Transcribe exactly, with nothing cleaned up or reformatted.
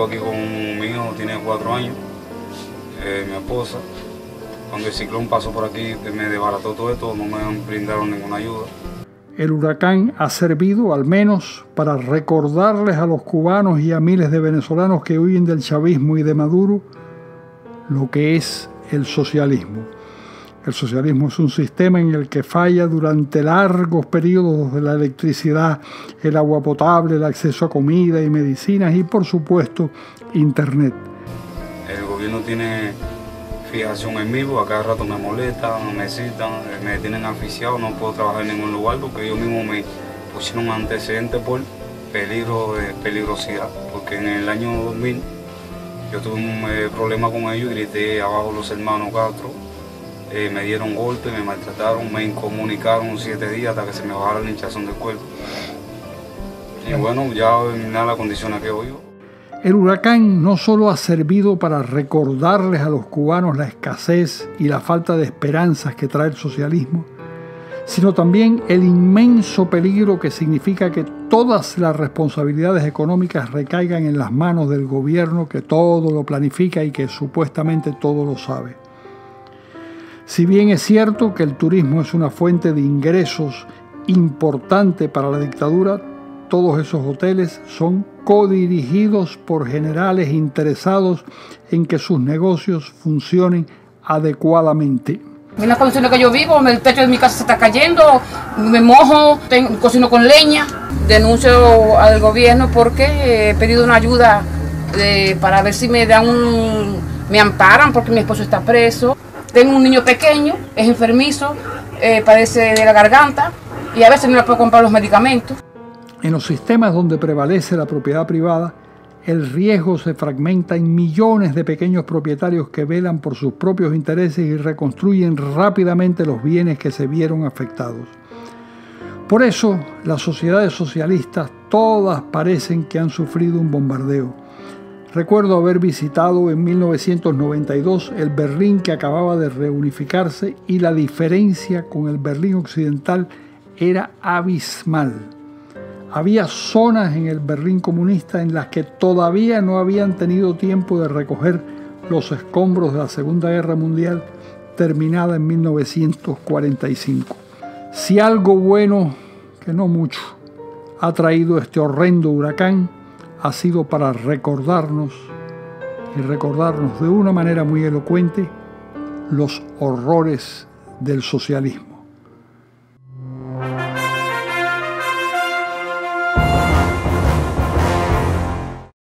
vivo aquí con mi hijo, tiene cuatro años, eh, mi esposa. Cuando el ciclón pasó por aquí, me desbarató todo esto, no me brindaron ninguna ayuda. El huracán ha servido al menos para recordarles a los cubanos y a miles de venezolanos que huyen del chavismo y de Maduro lo que es el socialismo. El socialismo es un sistema en el que falla durante largos periodos de la electricidad, el agua potable, el acceso a comida y medicinas y, por supuesto, Internet. El gobierno tiene fijación en mí, porque a cada rato me molestan, me citan, me tienen asfixiado, no puedo trabajar en ningún lugar porque ellos mismos me pusieron antecedentes por peligro de peligrosidad, porque en el año dos mil yo tuve un eh, problema con ellos y grité abajo los hermanos Castro. Eh, me dieron golpes, me maltrataron, me incomunicaron siete días hasta que se me bajara la hinchazón del cuerpo. Y bueno, ya nada la condición a que voy. El huracán no solo ha servido para recordarles a los cubanos la escasez y la falta de esperanzas que trae el socialismo, sino también el inmenso peligro que significa que todas las responsabilidades económicas recaigan en las manos del gobierno que todo lo planifica y que supuestamente todo lo sabe. Si bien es cierto que el turismo es una fuente de ingresos importante para la dictadura, todos esos hoteles son codirigidos por generales interesados en que sus negocios funcionen adecuadamente. En las condiciones que yo vivo, el techo de mi casa se está cayendo, me mojo, tengo, cocino con leña. Denuncio al gobierno porque he pedido una ayuda de, para ver si me dan un, me amparan porque mi esposo está preso. Tengo un niño pequeño, es enfermizo, eh, padece de la garganta y a veces no le puedo comprar los medicamentos. En los sistemas donde prevalece la propiedad privada, el riesgo se fragmenta en millones de pequeños propietarios que velan por sus propios intereses y reconstruyen rápidamente los bienes que se vieron afectados. Por eso, las sociedades socialistas todas parecen que han sufrido un bombardeo. Recuerdo haber visitado en mil novecientos noventa y dos el Berlín que acababa de reunificarse y la diferencia con el Berlín occidental era abismal. Había zonas en el Berlín comunista en las que todavía no habían tenido tiempo de recoger los escombros de la Segunda Guerra Mundial terminada en mil novecientos cuarenta y cinco. Si algo bueno, que no mucho, ha traído este horrendo huracán, ha sido para recordarnos, y recordarnos de una manera muy elocuente, los horrores del socialismo.